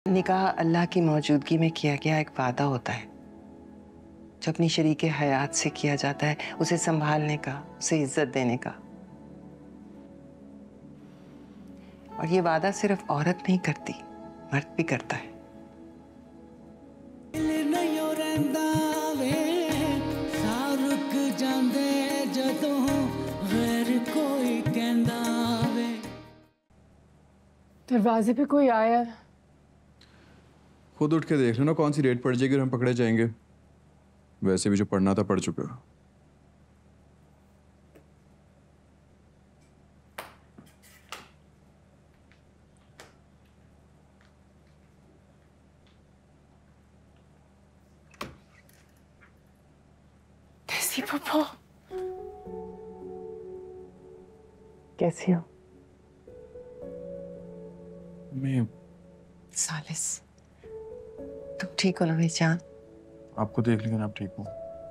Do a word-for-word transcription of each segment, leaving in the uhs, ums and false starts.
निकाह अल्लाह की मौजूदगी में किया गया एक वादा होता है जो अपनी शरीके हयात से किया जाता है, उसे संभालने का, उसे इज्जत देने का। और ये वादा सिर्फ औरत नहीं करती, मर्द भी करता है। दरवाजे पे कोई आया है। खुद उठ के देख लेना कौन सी रेड पड़ जाएगी और हम पकड़े जाएंगे। वैसे भी जो पढ़ना था पढ़ चुके हो। कैसी पप्पू? कैसी हो? मैं सालिस, तुम ठीक हो ना मेरी जान? आपको देख लेकिन आप ठीक हो।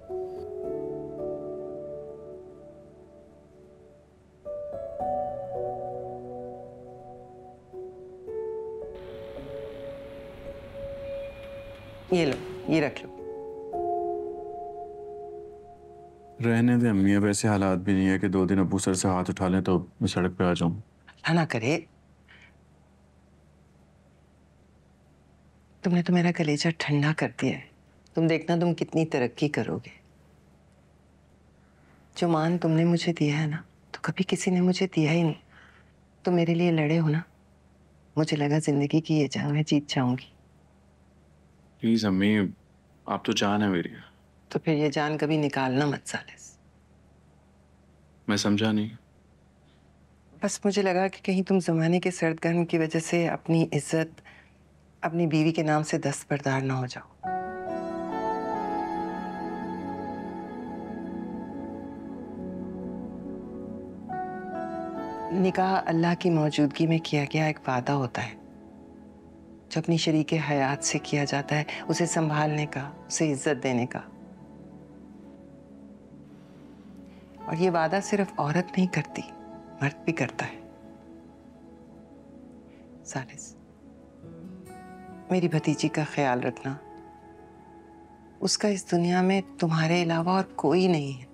ये लो, ये रख लो। रहने दे अम्मी, अब ऐसे हालात भी नहीं है कि दो दिन अबू सर से हाथ उठा लें तो मैं सड़क पे आ जाऊं। अल्लाह ना करे। तुमने तो मेरा कलेजा ठंडा कर दिया है। तुम देखना तुम कितनी तरक्की करोगे। जो मान तुमने मुझे दिया है ना, तो कभी किसी ने मुझे दिया ही नहीं। तुम मेरे लिए लड़े हो ना, मुझे लगा जिंदगी की ये जंग मैं जीत जाऊंगी। प्लीज अम्मी, आप तो जान है मेरी। तो फिर ये जान कभी निकालना मत सालिस। मैं समझा नहीं। बस मुझे लगा कि कहीं तुम जमाने के सर्द गर्म की वजह से अपनी इज्जत अपनी बीवी के नाम से दस्तबरदार ना हो जाओ। निकाह अल्लाह की मौजूदगी में किया गया एक वादा होता है जो अपनी शरीके हयात से किया जाता है, उसे संभालने का, उसे इज्जत देने का। और ये वादा सिर्फ औरत नहीं करती, मर्द भी करता है। सालिस, मेरी भतीजी का ख्याल रखना। उसका इस दुनिया में तुम्हारे अलावा और कोई नहीं है।